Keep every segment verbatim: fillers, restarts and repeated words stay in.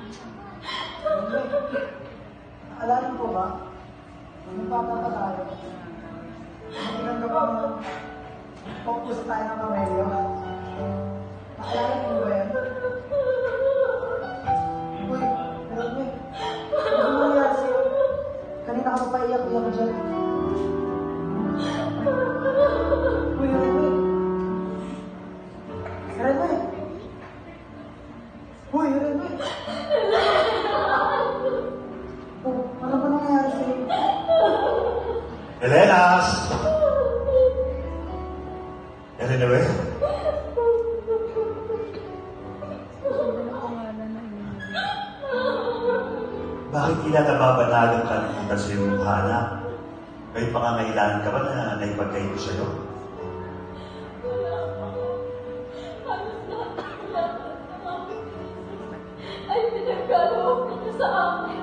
Naalala ko ba? Nung bata pa tayo. Natigan ka ba focus tayo ng kamelyo? Naalala ko ba yan? Uy, Renue. Ano nangyari sa'yo? Kanina ka pa paiyak-iyak ko dyan. Uy, Renue. Renue. Uy, Renue. Oh, ano ba nangyari sa'yo? Jelenaz! Jelenue? Bakit kila nababanagang kalimutan sa iyong Hana? May pangangailangan ka ba na naipagkain ko sa'yo? Halos lahat ng kailangan ng aming ay pinagkaloob niyo sa amin.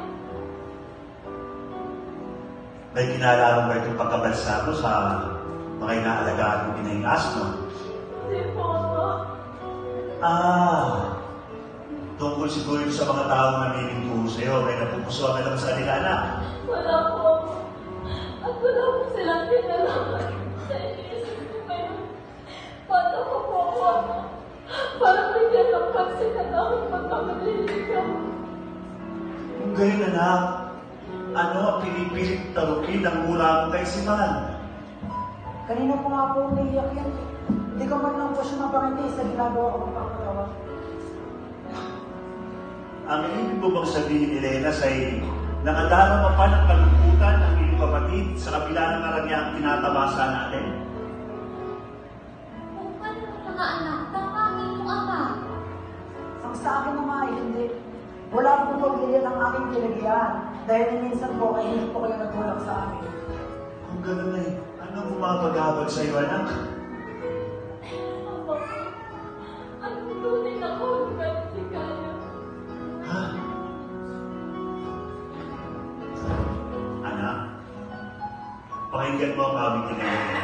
May kinalaman ba itong pagkabalsa ko sa mga inaalagaan ng pinahing asno? Hindi po, Ama. Ah, tungkol siguro sa mga taong namimingkuho sa'yo, may napupusuan ka lang sa kanila, anak. Wala po, Ama. At wala po silang kinalaman sa iniisip ko ngayon. Bata ko po ako, Ama. Parang bigyan ng pansin at aking pagkamaliligaw. Kung gayon, anak, ano ang pinipilit tarukin ng mula mong kaisipan? Kanina po nga po umiiyak yan. Hindi ka man lang po siya mapangiti sa ginagawa ko magpapatawa. Ang ibig mo bang sabihin ni Jelenaz ay nakadarama pa ng kalungkutan ng iyong kapatid sa kabila ng karangyang tinatabasa natin? Kung ano mga anak, tama ang iyong ama. Ang sa akin naman ay hindi. Wala po pagbilihan ang aking pinagiyaan dahil minsan po ay hindi po kayo nagulak sa akin. Kung gano'n ay, anong bumabagabag sa iyo, anak? Ama, anong tunay na kahulugan si Kaya? Ha? Anak, pakinggan mo ang aming tinanong.